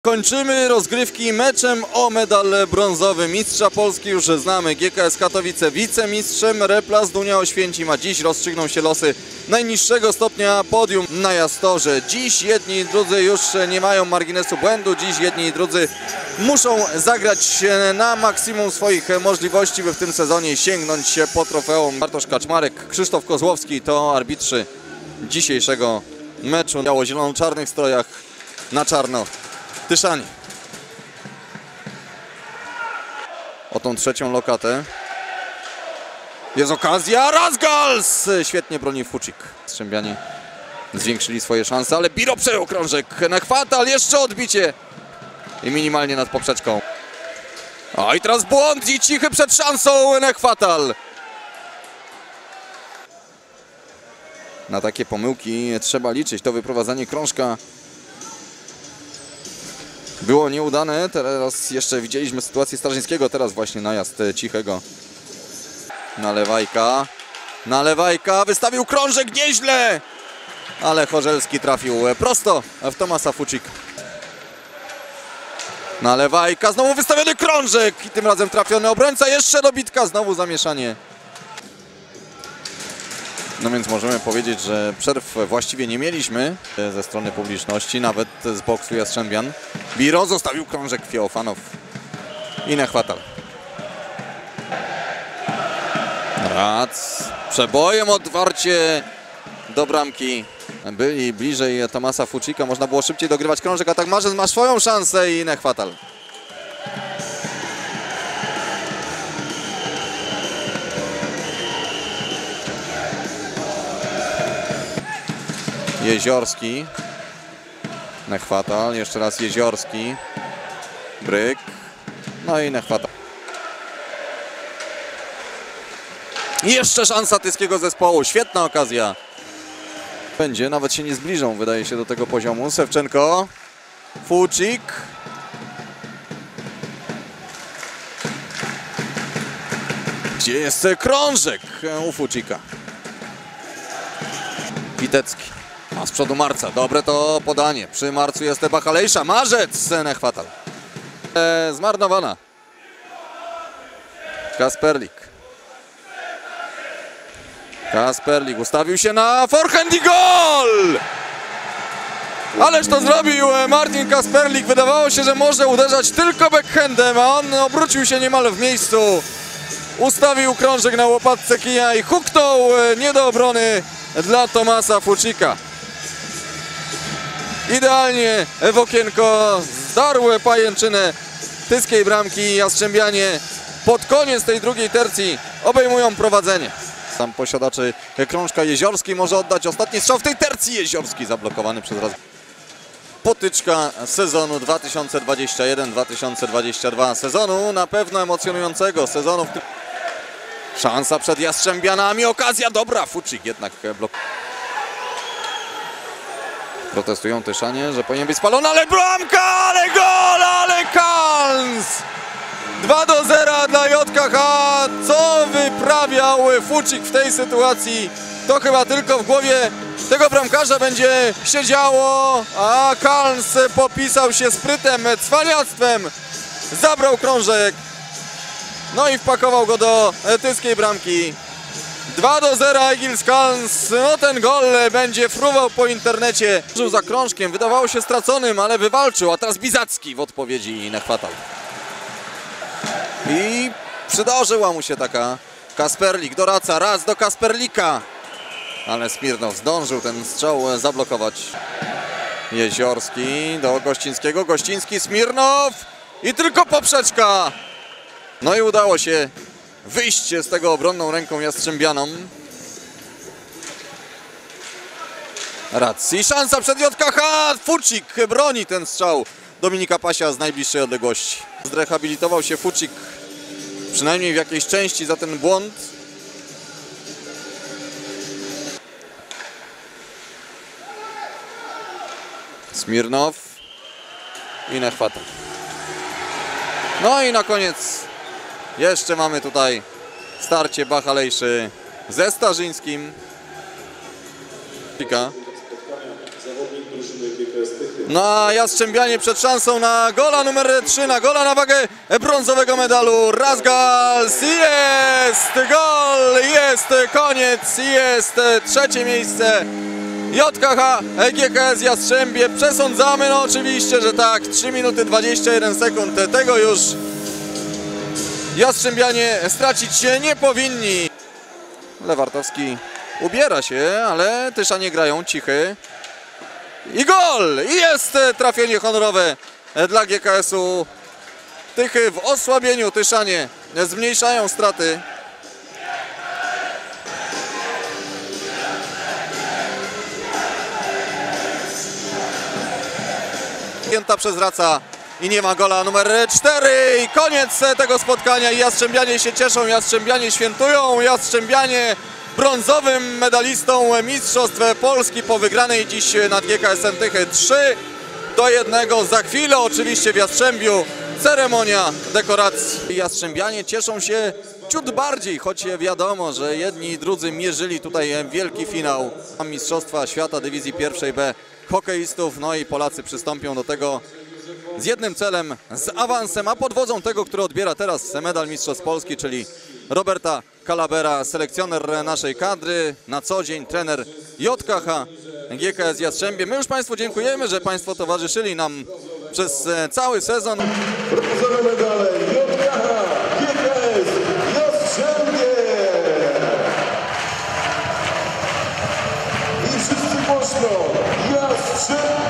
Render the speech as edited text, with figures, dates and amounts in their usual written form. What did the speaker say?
Kończymy rozgrywki meczem o medal brązowy. Mistrza Polski już znamy, GKS Katowice wicemistrzem, Replast Unia Oświęcim, a dziś rozstrzygną się losy najniższego stopnia podium na Jastorze. Dziś jedni i drudzy już nie mają marginesu błędu, dziś jedni i drudzy muszą zagrać na maksimum swoich możliwości, by w tym sezonie sięgnąć się po trofeum. Bartosz Kaczmarek, Krzysztof Kozłowski to arbitrzy dzisiejszego meczu. Biało-zielono-czarnych strojach na czarno Tyszani. O tą trzecią lokatę. Jest okazja, Razgals! Świetnie broni Fuczyk. Strzębianie zwiększyli swoje szanse, ale Biro przejął krążek. Nechwatal, jeszcze odbicie. I minimalnie nad poprzeczką. O, i teraz błąd i cichy przed szansą Nechwatal. Na takie pomyłki trzeba liczyć. To wyprowadzanie krążka było nieudane. Teraz jeszcze widzieliśmy sytuację Starzyńskiego. Teraz właśnie najazd Cichego. Nalewajka. Wystawił krążek nieźle. Ale Chorzelski trafił prosto w Tomasa Fuczyka. Nalewajka. Znowu wystawiony krążek. I tym razem trafiony obrońca. Jeszcze dobitka. Znowu zamieszanie. No więc możemy powiedzieć, że przerw właściwie nie mieliśmy ze strony publiczności, nawet z boksu Jastrzębian. Biro zostawił krążek, Fiofanow i Nechwatal. Rac przebojem, odwarcie do bramki. Byli bliżej Tomasa Fuczyka, można było szybciej dogrywać krążek, a tak Marzec ma swoją szansę i Nechwatal. Jeziorski, Nechwatal, jeszcze raz Jeziorski, Bryk, no i Nechwatal. Jeszcze szansa tyskiego zespołu, świetna okazja. Będzie, nawet się nie zbliżą, wydaje się, do tego poziomu. Sewczenko, Fuczyk. Gdzie jest krążek u Fuczyka? Witecki. A z przodu Marca. Dobre to podanie. Przy Marcu jest Bachalejsza. Marzec. Nechwatal. Zmarnowana. Kasperlik ustawił się na forehand i gol! Ależ to zrobił Martin Kasperlik. Wydawało się, że może uderzać tylko backhandem, a on obrócił się niemal w miejscu. Ustawił krążek na łopatce kija i huknął nie do obrony dla Tomasa Fuczyka. Idealnie w okienko zdarł pajęczynę tyskiej bramki. Jastrzębianie pod koniec tej drugiej tercji obejmują prowadzenie. Tam posiadaczy krążka Jeziorski może oddać ostatni strzał w tej tercji. Jeziorski zablokowany przez raz. Potyczka sezonu 2021-2022. Sezonu na pewno emocjonującego. Sezonu, szansa przed Jastrzębianami. Okazja dobra. Fuczyk jednak blok. Protestują Tyszanie, że powinien być spalony, ale bramka, ale gol, ale Kalns! 2-0 dla JKH. Co wyprawiał Fuczyk w tej sytuacji? To chyba tylko w głowie tego bramkarza będzie siedziało, a Kalns popisał się sprytem, cwaniactwem. Zabrał krążek, no i wpakował go do tyskiej bramki. 2-0 Egils Kalns. No ten gol będzie fruwał po internecie. Żył za krążkiem, wydawało się straconym, ale wywalczył, a teraz Bizacki w odpowiedzi Nechwatal. I przydarzyła mu się taka. Kasperlik do Raca, raz do Kasperlika. Ale Smirnow zdążył ten strzał zablokować. Jeziorski do Gościńskiego, Gościński, Smirnow i tylko poprzeczka. No i udało się wyjść z tego obronną ręką Jastrzębianom. Rac i szansa przed JKH. Fuczyk broni ten strzał Dominika Pasia z najbliższej odległości. Zrehabilitował się Fuczyk przynajmniej w jakiejś części za ten błąd. Smirnow i Nechwatal. No i na koniec jeszcze mamy tutaj starcie Bachalejszy ze Starzyńskim. Zawodnik drużyny GKS No a Jastrzębianie przed szansą na gola numer 3, na gola na wagę brązowego medalu. Razgals, jest gol, jest koniec, jest trzecie miejsce. JKH GKS Jastrzębie. Przesądzamy, no oczywiście, że tak, 3 minuty 21 sekund, tego już Jastrzębianie stracić się nie powinni. Lewartowski ubiera się, ale Tyszanie grają cichy. I gol! I jest trafienie honorowe dla GKS-u. Tychy w osłabieniu, Tyszanie zmniejszają straty. Pięta przezwraca i nie ma gola numer 4 i koniec tego spotkania. Jastrzębianie się cieszą, Jastrzębianie świętują, Jastrzębianie brązowym medalistą Mistrzostw Polski po wygranej dziś nad GKS-em Tychy 3-1. Za chwilę oczywiście w Jastrzębiu ceremonia dekoracji. Jastrzębianie cieszą się ciut bardziej, choć wiadomo, że jedni i drudzy mierzyli tutaj wielki finał Mistrzostwa Świata Dywizji Pierwszej B hokeistów. No i Polacy przystąpią do tego z jednym celem, z awansem, a pod wodzą tego, który odbiera teraz medal Mistrzostw Polski, czyli Roberta Kalabera, selekcjoner naszej kadry, na co dzień trener JKH GKS Jastrzębie. My już Państwu dziękujemy, że Państwo towarzyszyli nam przez cały sezon. Brązowe medale JKH GKS Jastrzębie! I wszyscy głośno Jastrzębie!